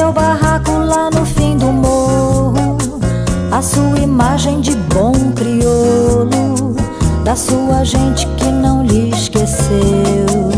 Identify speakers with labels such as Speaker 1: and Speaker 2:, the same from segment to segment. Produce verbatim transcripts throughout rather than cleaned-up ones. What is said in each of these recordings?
Speaker 1: seu barraco lá no fim do morro, a sua imagem de bom crioulo, da sua gente que não lhe esqueceu.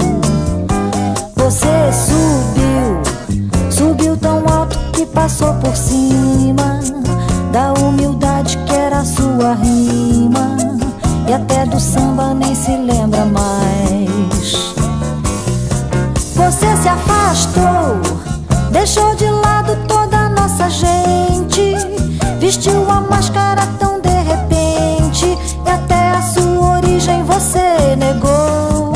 Speaker 1: Você subiu, subiu tão alto que passou por cima da humildade que era a sua rima, e até do samba nem se lembra mais. Você se afastou, deixou de lado toda a nossa gente, vestiu a máscara tão de repente, e até a sua origem você negou.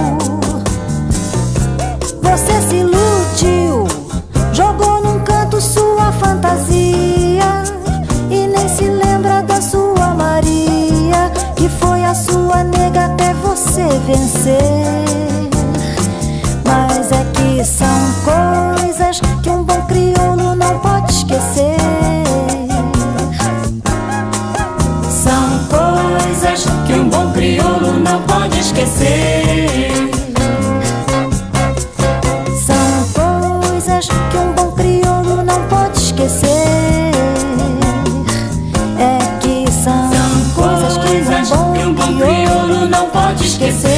Speaker 1: Você se iludiu, jogou num canto sua fantasia, e nem se lembra da sua Maria, que foi a sua nega até você vencer. Mas é que são coisas que um bom crioulo não pode esquecer.
Speaker 2: São coisas que um bom crioulo não pode esquecer.
Speaker 1: São coisas que um bom crioulo não pode esquecer. É que são,
Speaker 2: São
Speaker 1: coisas que um bom
Speaker 2: crioulo não pode esquecer.